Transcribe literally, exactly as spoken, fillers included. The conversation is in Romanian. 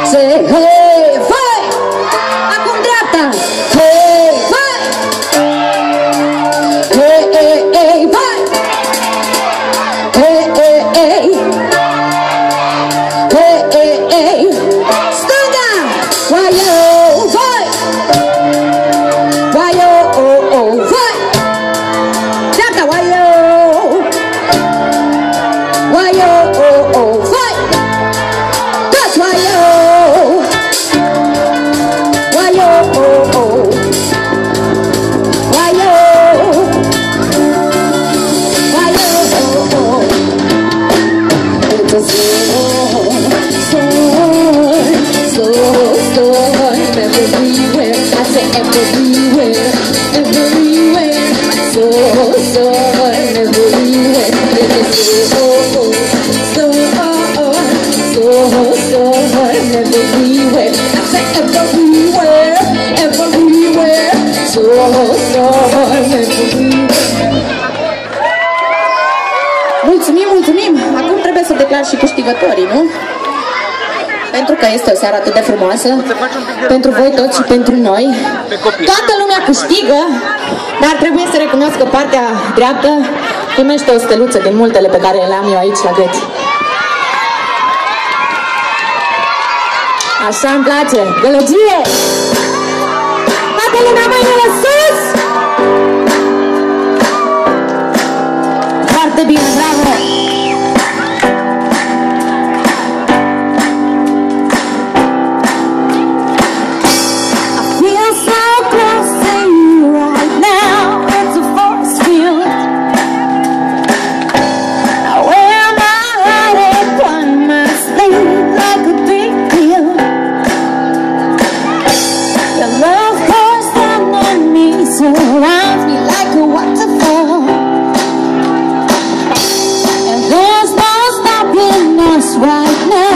Say hey, vai! Acum dreapta! Hey, vai! Hey, hey, hey, vai! Hey, hey, hey! Hey, hey, hey! Stânga! Vai, oh, vai! Vai, oh, oh, oh, vai! Dreapta, vai, oh! Vai, oh, oh, oh, vai! That's why, oh! Why, oh, oh, oh! Why, oh! Why, oh, oh, oh! It's a storm, storm, storm, storm everywhere. I say everywhere, everywhere. Storm, storm everywhere. It's a storm, storm, storm, storm everywhere. I say everywhere, everywhere. Storm, storm everywhere. Mulțumim, mulțumim! Acum trebuie să declar și câștigătorii, nu? Pentru că este o seară atât de frumoasă, pentru voi toți și pentru noi. Toată lumea câștigă, dar trebuie să recunosc că partea dreaptă primește o steluță din multele pe care le am eu aici la gât. Așa îmi place! Gălăgie! Toată lumea mâinile sus! Foarte bine, bravo! Surrounds me like a waterfall, and there's no stopping us right now.